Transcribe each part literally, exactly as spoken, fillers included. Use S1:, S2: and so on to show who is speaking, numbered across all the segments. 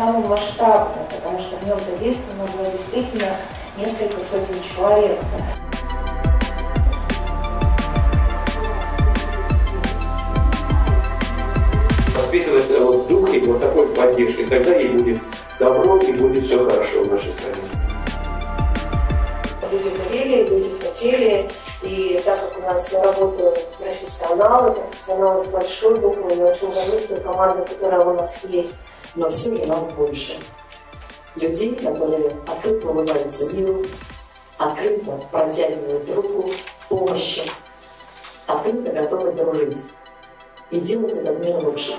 S1: самым масштабным, потому что в нем задействовано было действительно несколько сотен человек.
S2: Воспитывается вот в духе вот такой поддержки, тогда ей будет добро и будет все хорошо в нашей стране.
S3: Люди хотели, люди хотели, и так как у нас работают профессионалы, профессионалы с большой буквы, мы очень гордимся той командой, которая у нас есть.
S4: Но все же нас больше. Людей, которые открыто улыбаются миру, открыто протягивают руку помощи, открыто готовы дружить и делать этот мир лучше.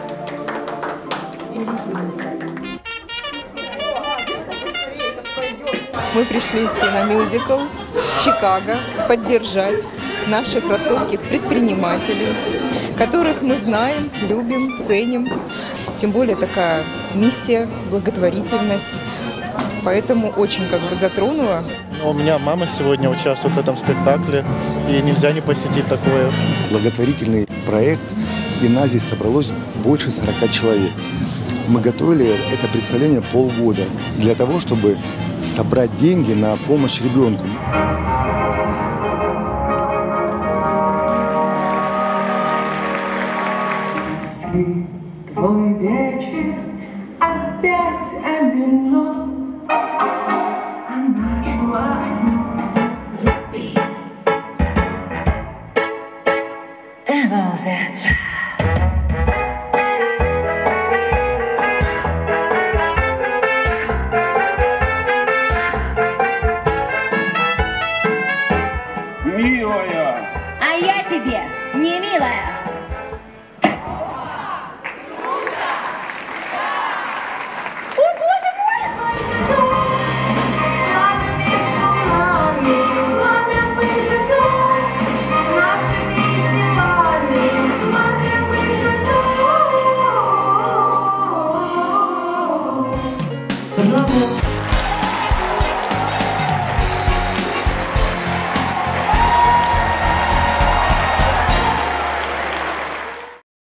S5: Мы пришли все на мюзикл «Чикаго» поддержать наших ростовских предпринимателей, которых мы знаем, любим, ценим. Тем более такая миссия, благотворительность. Поэтому очень как бы затронула.
S6: У меня мама сегодня участвует в этом спектакле, и нельзя не посетить такое.
S7: Благотворительный проект, и нас здесь собралось больше сорока человек. Мы готовили это представление полгода для того, чтобы собрать деньги на помощь ребенку.
S8: Твой вечер опять один